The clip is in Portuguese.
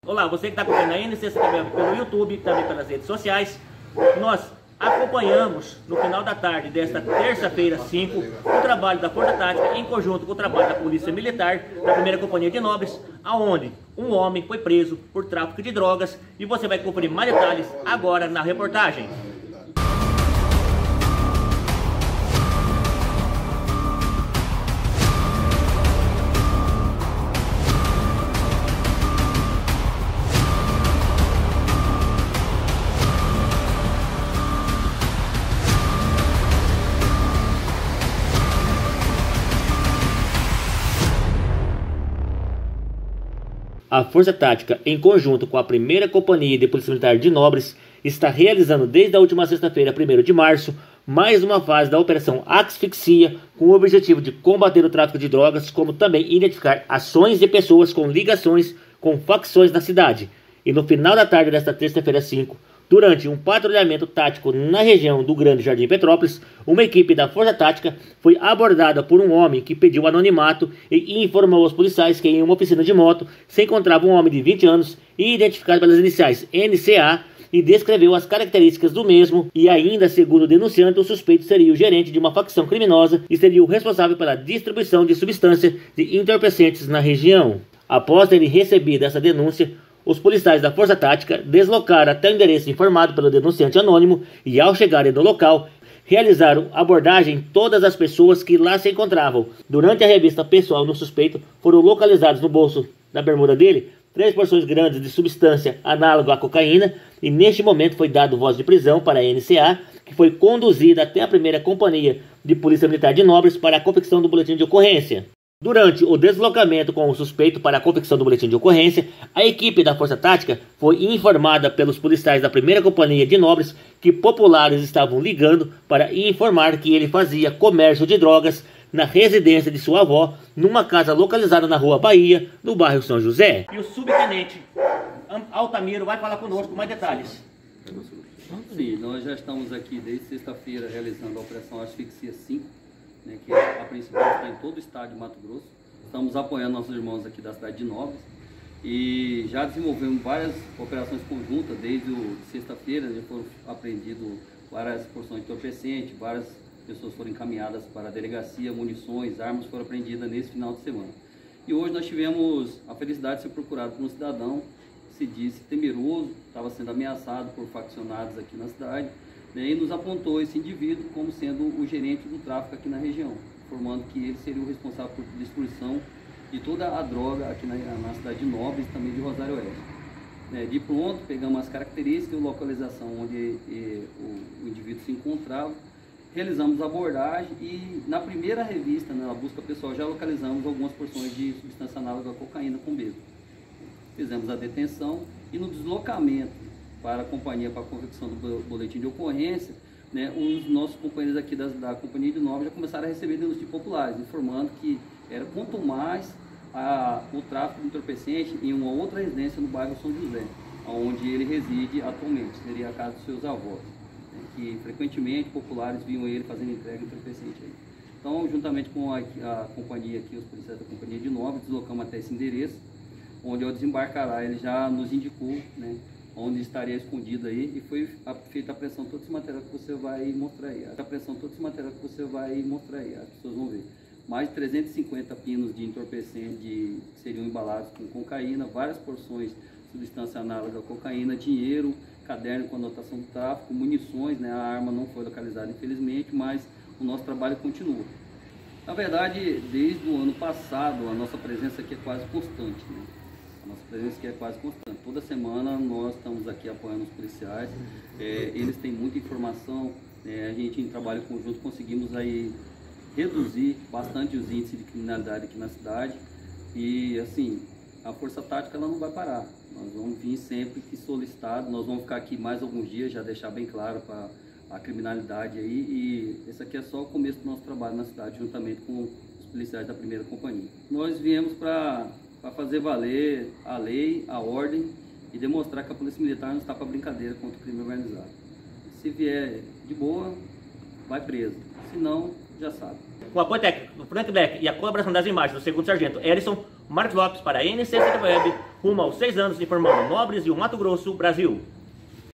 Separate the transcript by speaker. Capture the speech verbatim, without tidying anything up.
Speaker 1: Olá, você que está acompanhando a N C C também pelo YouTube, também pelas redes sociais. Nós acompanhamos no final da tarde desta terça-feira cinco o trabalho da Força Tática em conjunto com o trabalho da Polícia Militar da primeira Companhia de Nobres, aonde um homem foi preso por tráfico de drogas, e você vai conferir mais detalhes agora na reportagem. A Força Tática, em conjunto com a primeira Companhia de Polícia Militar de Nobres, está realizando desde a última sexta-feira, primeiro de março, mais uma fase da Operação Asfixia, com o objetivo de combater o tráfico de drogas, como também identificar ações de pessoas com ligações com facções na cidade. E no final da tarde desta terça-feira cinco, durante um patrulhamento tático na região do Grande Jardim Petrópolis, uma equipe da Força Tática foi abordada por um homem que pediu anonimato e informou aos policiais que em uma oficina de moto se encontrava um homem de vinte anos e identificado pelas iniciais N C A, e descreveu as características do mesmo. E ainda, segundo o denunciante, o suspeito seria o gerente de uma facção criminosa e seria o responsável pela distribuição de substância de entorpecentes na região. Após terem recebido essa denúncia, os policiais da Força Tática deslocaram até o endereço informado pelo denunciante anônimo e, ao chegarem no local, realizaram abordagem em todas as pessoas que lá se encontravam. Durante a revista pessoal no suspeito, foram localizados no bolso da bermuda dele três porções grandes de substância análoga à cocaína, e neste momento foi dado voz de prisão para a N C A, que foi conduzida até a primeira Companhia de Polícia Militar de Nobres para a confecção do boletim de ocorrência. Durante o deslocamento com o suspeito para a confecção do boletim de ocorrência, a equipe da Força Tática foi informada pelos policiais da primeira Companhia de Nobres que populares estavam ligando para informar que ele fazia comércio de drogas na residência de sua avó, numa casa localizada na Rua Bahia, no bairro São José. E o subtenente Altamiro vai falar conosco mais detalhes.
Speaker 2: Sim, nós já estamos aqui desde sexta-feira realizando a Operação Asfixia cinco, né, que a principal está em todo o estado de Mato Grosso. Estamos apoiando nossos irmãos aqui da cidade de Nobres e já desenvolvemos várias operações conjuntas. Desde sexta-feira já foram apreendidas várias porções de entorpecente, várias pessoas foram encaminhadas para a delegacia, munições, armas foram apreendidas nesse final de semana. E hoje nós tivemos a felicidade de ser procurado por um cidadão que se disse temeroso, estava sendo ameaçado por faccionados aqui na cidade, né, e nos apontou esse indivíduo como sendo o gerente do tráfico aqui na região, informando que ele seria o responsável por destruição de toda a droga aqui na, na cidade de Nobres e também de Rosário Oeste. Né, de pronto, pegamos as características e localização onde e, o, o indivíduo se encontrava, realizamos a abordagem e na primeira revista, na busca pessoal, já localizamos algumas porções de substância análoga à cocaína com bêbado. Fizemos a detenção e no deslocamento para a companhia, para a confecção do boletim de ocorrência, né, os nossos companheiros aqui da, da Companhia de Nobres já começaram a receber denúncias de populares, informando que era quanto mais a, o tráfico de entorpecente em uma outra residência no bairro São José, onde ele reside atualmente, seria a casa dos seus avós, né, que frequentemente populares viam ele fazendo entrega de entorpecente aí. Então, juntamente com a, a companhia aqui, os policiais da Companhia de Nobres, deslocamos até esse endereço, onde ao desembarcar ele já nos indicou, né, onde estaria escondido aí, e foi feita a pressão de todo esse material que você vai mostrar aí. A pressão de todo esse material que você vai mostrar aí, as pessoas vão ver. Mais de trezentos e cinquenta pinos de entorpecente de, que seriam embalados com cocaína, várias porções de substância análoga à cocaína, dinheiro, caderno com anotação do tráfico, munições, né? A arma não foi localizada infelizmente, mas o nosso trabalho continua. Na verdade, desde o ano passado, a nossa presença aqui é quase constante, né? A nossa presença aqui é quase constante. Toda semana nós estamos aqui apoiando os policiais, é, eles têm muita informação, é, a gente em trabalho conjunto conseguimos aí reduzir bastante os índices de criminalidade aqui na cidade e assim, a Força Tática ela não vai parar, nós vamos vir sempre que solicitado, nós vamos ficar aqui mais alguns dias, já deixar bem claro para a criminalidade aí, e esse aqui é só o começo do nosso trabalho na cidade, juntamente com os policiais da primeira companhia. Nós viemos para para fazer valer a lei, a ordem e demonstrar que a Polícia Militar não está para brincadeira contra o crime organizado. Se vier de boa, vai preso. Se não, já sabe.
Speaker 1: Com o apoio técnico do Frank Black e a colaboração das imagens do segundo sargento Ellison, Marcos Lopes para a N C C Web, rumo aos seis anos informando Nobres e o Mato Grosso, Brasil.